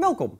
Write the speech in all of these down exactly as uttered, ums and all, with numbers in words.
welkom.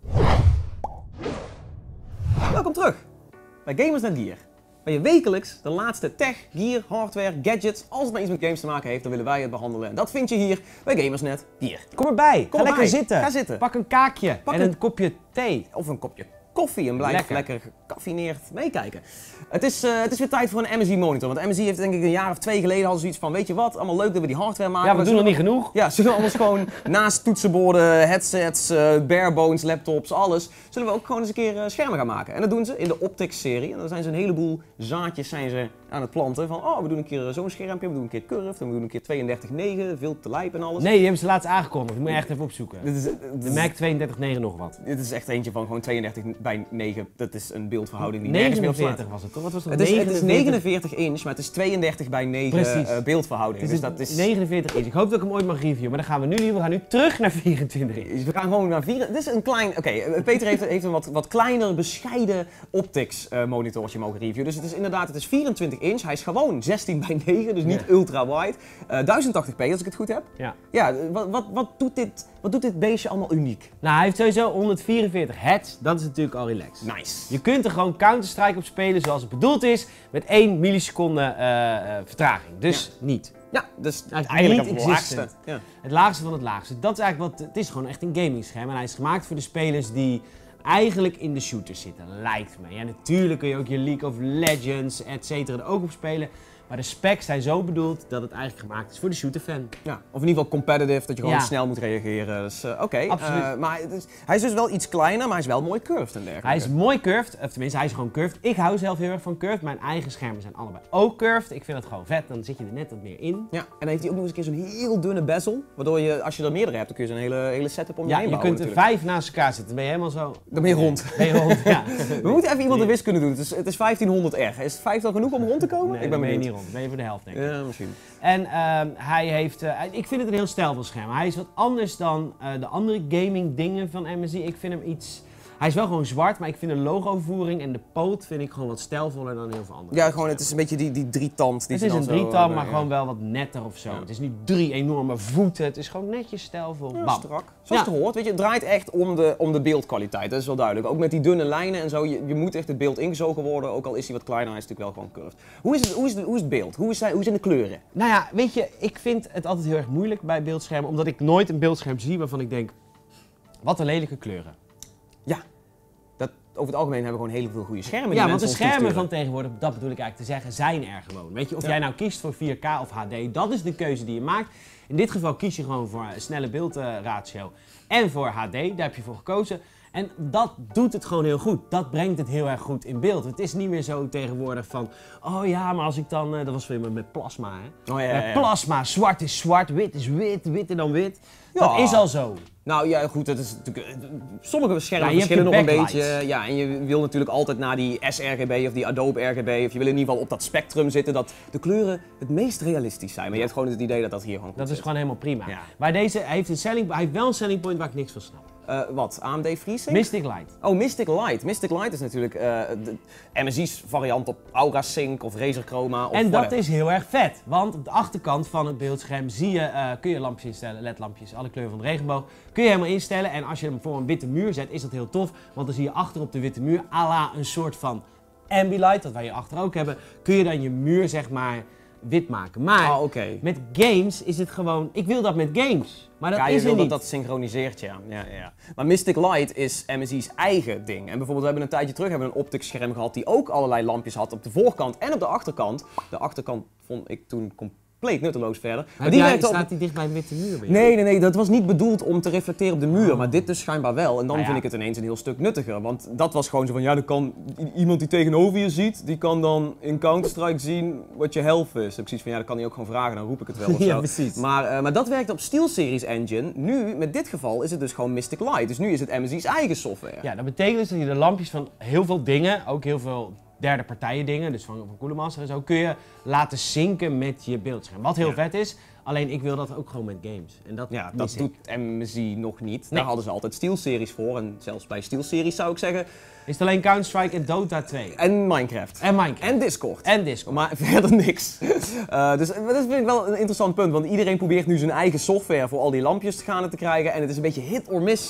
Welkom terug bij Gamers Net Gear. Waar je wekelijks de laatste tech, gear, hardware, gadgets, als het maar iets met games te maken heeft, dan willen wij het behandelen. En dat vind je hier bij Gamers Net Gear. Kom erbij, Kom ga erbij. lekker zitten. Ga zitten. Pak een kaakje Pak en een... een kopje thee. Of een kopje koffie en blijf lekker, Lekker. lekker gecaffeineerd meekijken. Het is, uh, het is weer tijd voor een M S I monitor. Want M S I heeft denk ik een jaar of twee geleden al zoiets van, weet je wat, allemaal leuk dat we die hardware maken. Ja, we doen nog niet genoeg. Ja, zullen we anders gewoon naast toetsenborden, headsets, uh, barebones, laptops, alles, zullen we ook gewoon eens een keer uh, schermen gaan maken. En dat doen ze in de Optics-serie. En dan zijn ze een heleboel zaadjes zijn ze aan het planten van, oh, we doen een keer zo'n schermpje, we doen een keer curved, we doen een keer tweeëndertig negen, veel te lijp en alles. Nee, die hebben ze laatst aangekondigd. Die moet je echt even opzoeken. Dit is, dit De is, Mac tweeëndertig negen nog wat. dit is echt eentje van gewoon tweeëndertig bij negen. Dat is een beeldverhouding die nergens meer op slaat. negenenveertig was het toch? Wat was dat? Het is, het is negenenveertig inch, maar het is tweeëndertig bij negen uh, beeldverhouding. Het Dus is dat is... negenenveertig inch. Ik hoop dat ik hem ooit mag reviewen, maar dan gaan we nu niet. We gaan nu terug naar vierentwintig inch. We gaan gewoon naar vier. Dit is een klein. Oké, okay, Peter heeft, heeft een wat, wat kleiner, bescheiden Optics uh, monitortje mogen reviewen. Dus het is inderdaad, het is vierentwintig inch. Hij is gewoon zestien bij negen, dus niet ja. ultra wide. Uh, duizend tachtig p als ik het goed heb. Ja. Ja, wat, wat, wat, doet dit, wat doet dit beestje allemaal uniek? Nou, hij heeft sowieso honderdvierenveertig hertz. Dat is natuurlijk al relaxed. Nice. Je kunt er gewoon Counter-Strike op spelen zoals het bedoeld is, met één milliseconde uh, uh, vertraging. Dus ja. niet. Ja, dus eigenlijk, eigenlijk niet het laagste. Ja. Het laagste van het laagste. Dat is eigenlijk wat, het is gewoon echt een gamingscherm en hij is gemaakt voor de spelers die eigenlijk in de shooters zitten, lijkt me. Ja, natuurlijk kun je ook je League of Legends, et cetera er ook op spelen. Maar de specs zijn zo bedoeld dat het eigenlijk gemaakt is voor de shooter-fan. Ja, of in ieder geval competitive, dat je gewoon ja. snel moet reageren. Dus uh, oké. Okay. Absoluut. Uh, maar het is, hij is dus wel iets kleiner, maar hij is wel mooi curved en dergelijke. Hij is mooi curved, of tenminste hij is gewoon curved. Ik hou zelf heel erg van curved. Mijn eigen schermen zijn allebei ook curved. Ik vind het gewoon vet, dan zit je er net wat meer in. Ja, en dan heeft hij ook nog eens een keer zo'n heel dunne bezel. Waardoor je, als je er meerdere hebt, dan kun je zo'n hele, hele setup om je ja, heen je bouwen. Je kunt natuurlijk. er vijf naast elkaar zitten, dan ben je helemaal zo... Dan ben je rond. Ben je rond, ja. We moeten even iemand de wiskunde doen. Het is, het is vijftienhonderd R. Is vijftig genoeg om rond te komen? Nee, ik ben ben je benieuwd. niet rond. Ben je voor de helft, denk ik. Ja, misschien. En uh, hij heeft, uh, ik vind het een heel stijlvol scherm. Hij is wat anders dan uh, de andere gaming dingen van M S I. Ik vind hem iets... Hij is wel gewoon zwart, maar ik vind de logovoering en de poot vind ik gewoon wat stijlvoller dan heel veel andere. Ja, gewoon het is een beetje die, die drietand. Die het is een zo, drietand, uh, maar ja. gewoon wel wat netter of zo. Ja. Het is niet drie enorme voeten, het is gewoon netjes stijlvol. Ja, Bam. strak. Zoals Ja. het hoort, weet je, het draait echt om de, om de beeldkwaliteit, dat is wel duidelijk. Ook met die dunne lijnen en zo, je, je moet echt het beeld ingezogen worden, ook al is hij wat kleiner, hij is natuurlijk wel gewoon curved. Hoe is het, hoe is het, hoe is het beeld? Hoe, is hij, hoe zijn de kleuren? Nou ja, weet je, ik vind het altijd heel erg moeilijk bij beeldschermen, omdat ik nooit een beeldscherm zie waarvan ik denk, wat een lelijke kleuren. Ja, dat, over het algemeen hebben we gewoon heel veel goede schermen. die Ja, want de mensen ons schermen toesturen. van tegenwoordig, dat bedoel ik eigenlijk te zeggen, zijn er gewoon. Weet je, of Ja. jij nou kiest voor vier K of H D, dat is de keuze die je maakt. In dit geval kies je gewoon voor een snelle beeldratio en voor H D, daar heb je voor gekozen. En dat doet het gewoon heel goed. Dat brengt het heel erg goed in beeld. Het is niet meer zo tegenwoordig van, oh ja, maar als ik dan, uh, dat was weer met plasma hè. Oh, ja, ja, ja. Uh, plasma, zwart is zwart, wit is wit, wit en dan wit. Ja. Dat is al zo. Nou ja, goed, dat is natuurlijk, uh, sommige schermen Ja, je hebt verschillen nog je een backlights. beetje. Ja, en je wil natuurlijk altijd naar die sRGB of die Adobe R G B, of je wil in ieder geval op dat spectrum zitten dat de kleuren het meest realistisch zijn. Maar je hebt gewoon het idee dat dat hier gewoon goed Dat is zit. gewoon helemaal prima. Ja. Maar deze hij heeft, een selling, hij heeft wel een selling point waar ik niks van snap. Uh, wat? A M D FreeSync? Mystic Light. Oh, Mystic Light. Mystic Light is natuurlijk uh, de M S I's variant op AuraSync of Razer Chroma. Of En dat whatever. is heel erg vet, want op de achterkant van het beeldscherm zie je, uh, kun je lampjes instellen, L E D-lampjes, alle kleuren van de regenboog. Kun je helemaal instellen en als je hem voor een witte muur zet, is dat heel tof, want dan zie je achter op de witte muur, à la een soort van ambilight, dat wij hier achter ook hebben, kun je dan je muur zeg maar wit maken. Maar Ah, okay. met games is het gewoon, ik wil dat met games, maar dat ja, je is er wil niet. dat dat synchroniseert, ja. Ja, ja. Maar Mystic Light is M S I's eigen ding. En bijvoorbeeld, we hebben een tijdje terug hebben we een optics scherm gehad die ook allerlei lampjes had op de voorkant en op de achterkant. De achterkant vond ik toen compleet nutteloos verder. Maar, Maar die die werkte op... staat die dicht bij een witte muur? Nee, nee, nee, dat was niet bedoeld om te reflecteren op de muur, Oh. maar dit dus schijnbaar wel. En dan Ah, ja. vind ik het ineens een heel stuk nuttiger, want dat was gewoon zo van, ja, dan kan i- iemand die tegenover je ziet, die kan dan in Counter-Strike zien wat je health is. Dan heb ik zoiets van, ja, dat kan hij ook gewoon vragen, dan roep ik het wel of Ja, zo. precies. Maar, uh, maar dat werkt op SteelSeries Engine. Nu, met dit geval, is het dus gewoon Mystic Light. Dus nu is het M S I's eigen software. Ja, dat betekent dus dat je de lampjes van heel veel dingen, ook heel veel derde partijen dingen, dus van, van Cooler en zo, kun je laten synken met je beeldscherm. Wat heel Ja. vet is, alleen ik wil dat ook gewoon met games. En dat Ja, mis dat ik. doet M S I nog niet. Nee. Daar hadden ze altijd SteelSeries voor. En zelfs bij SteelSeries zou ik zeggen. Is het alleen Counter-Strike en Dota twee? En Minecraft. En Minecraft. En Discord. En Discord. Maar verder niks. Uh, dus dat vind ik wel een interessant punt. Want iedereen probeert nu zijn eigen software voor al die lampjes te gaan te krijgen. En het is een beetje hit or miss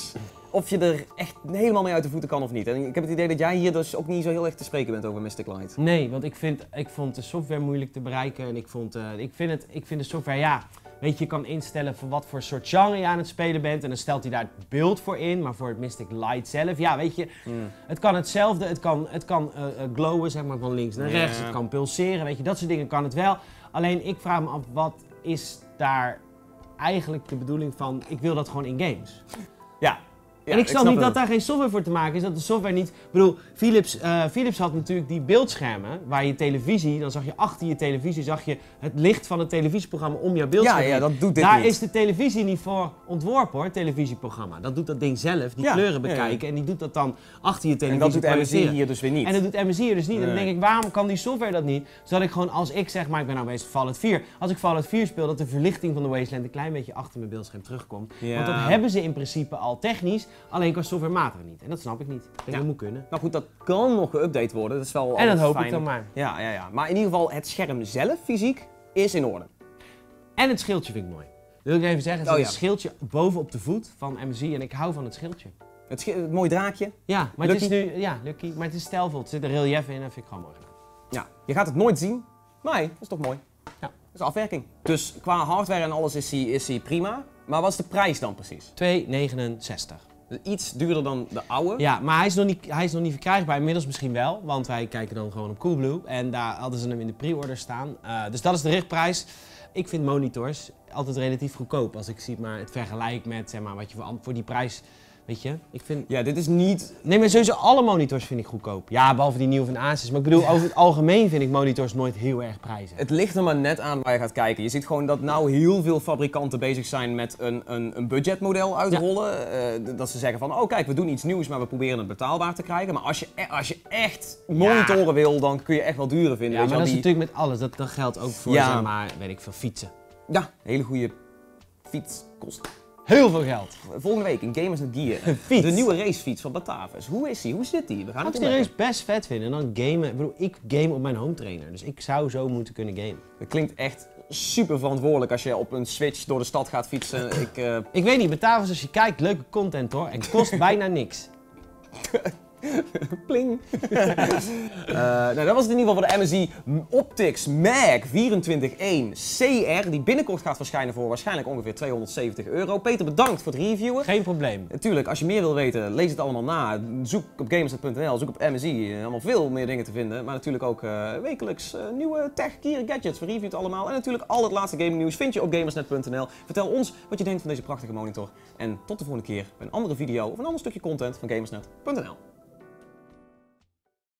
of je er echt helemaal mee uit de voeten kan of niet. En ik heb het idee dat jij hier dus ook niet zo heel erg te spreken bent over Mystic Light. Nee, want ik, vind, ik vond de software moeilijk te bereiken en ik, vond, uh, ik, vind het, ik vind de software, ja, weet je, je kan instellen voor wat voor soort genre je aan het spelen bent en dan stelt hij daar het beeld voor in, maar voor het Mystic Light zelf, ja, weet je, mm. het kan hetzelfde, het kan, het kan uh, uh, glowen, zeg maar, van links naar rechts, yeah. Het kan pulseren, weet je, dat soort dingen kan het wel. Alleen ik vraag me af, wat is daar eigenlijk de bedoeling van, ik wil dat gewoon in games. Ja. Ja, en ik snap niet het. dat daar geen software voor te maken is, dat de software niet... Ik bedoel, Philips, uh, Philips had natuurlijk die beeldschermen, waar je televisie, dan zag je achter je televisie, zag je het licht van het televisieprogramma om jouw beeldscherm. Ja, ja, dat doet dit Daar niet. is de televisie niet voor ontworpen hoor, het televisieprogramma. Dat doet dat ding zelf, die ja, kleuren bekijken ja, ja. en die doet dat dan achter je televisie. En dat doet M S I hier dus weer niet. En dat doet M S I hier dus niet. Nee. En dan denk ik, waarom kan die software dat niet? Zodat ik gewoon, als ik zeg maar, ik ben nou bezig met Fallout vier, als ik Fallout vier speel, dat de verlichting van de Wasteland een klein beetje achter mijn beeldscherm terugkomt. Ja. Want dat hebben ze in principe al technisch, alleen qua software matig niet. En dat snap ik niet. Ik denk Ja. dat moet kunnen. Nou goed, dat kan nog geüpdate worden. Dat is wel En dat hoop fijn. ik dan maar. Ja, ja, ja. Maar in ieder geval, het scherm zelf, fysiek, is in orde. En het schildje vind ik mooi. Dat wil ik even zeggen. Het Oh, is ja. een schildje bovenop de voet van M S I en ik hou van het schildje. Het, sch het mooi draakje. Ja, maar Lucky. het is nu, ja, lucky, maar het is stijlvol. Er zit een relief in en dat vind ik gewoon mooi gedaan. Ja, je gaat het nooit zien. Maar hey, dat is toch mooi. Ja. Dat is afwerking. Dus qua hardware en alles is hij is hij prima. Maar wat is de prijs dan precies? twee negenenzestig. Dus iets duurder dan de oude. Ja, maar hij is, nog niet, hij is nog niet verkrijgbaar. Inmiddels misschien wel, want wij kijken dan gewoon op Coolblue. En daar hadden ze hem in de pre-order staan. Uh, dus dat is de richtprijs. Ik vind monitors altijd relatief goedkoop. Als ik zie maar het vergelijk met zeg maar, wat je voor, voor die prijs... Weet je, ik vind... Ja, dit is niet... Nee, maar sowieso alle monitors vind ik goedkoop. Ja, behalve die nieuwe van Asus. Maar ik bedoel, over het algemeen vind ik monitors nooit heel erg prijzig. Het ligt er maar net aan waar je gaat kijken. Je ziet gewoon dat nou heel veel fabrikanten bezig zijn met een, een, een budgetmodel uitrollen. Ja. Uh, dat ze zeggen van, oh kijk, we doen iets nieuws, maar we proberen het betaalbaar te krijgen. Maar als je, e als je echt monitoren ja. wil, dan kun je echt wel dure vinden. Ja, weet maar je dat die... is natuurlijk met alles. Dat, dat geldt ook voor, ja. zeg maar, weet ik veel, fietsen. Ja, hele goede fiets kost. Heel veel geld. Volgende week in Gamers Net Gear. Een fiets. De nieuwe racefiets van Batavus. Hoe is die? Hoe zit die? We gaan Als het ik die ontdekken. race best vet vind en dan gamen. Ik bedoel, ik game op mijn home trainer. Dus ik zou zo moeten kunnen gamen. Het klinkt echt super verantwoordelijk als je op een Switch door de stad gaat fietsen. Ik, uh... Ik weet niet, Batavus, als je kijkt, leuke content hoor. En kost bijna niks. Pling. uh, nou, dat was het in ieder geval voor de M S I Optix Mag vierentwintig één C R. Die binnenkort gaat verschijnen voor waarschijnlijk ongeveer tweehonderdzeventig euro. Peter, bedankt voor het reviewen. Geen probleem. Natuurlijk, als je meer wil weten, lees het allemaal na. Zoek op gamersnet punt n l, zoek op M S I. Allemaal veel meer dingen te vinden. Maar natuurlijk ook uh, wekelijks uh, nieuwe tech, gear, gadgets. We reviewen het allemaal. En natuurlijk al het laatste gaming nieuws vind je op gamersnet punt n l. Vertel ons wat je denkt van deze prachtige monitor. En tot de volgende keer bij een andere video of een ander stukje content van gamersnet punt n l.